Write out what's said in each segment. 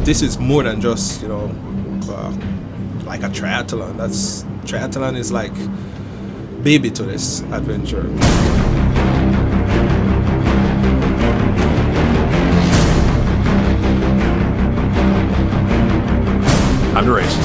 this is more than just, you know, like a triathlon. Triathlon is like baby to this adventure. Time to race.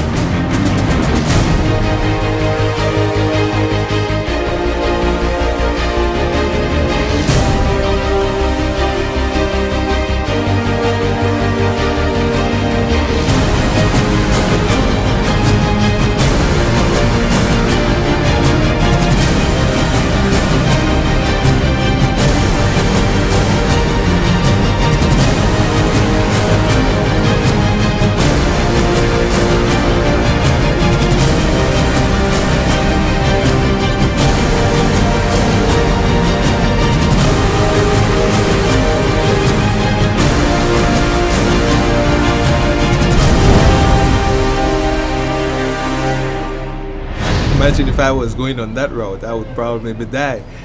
Imagine if I was going on that route, I would probably maybe die.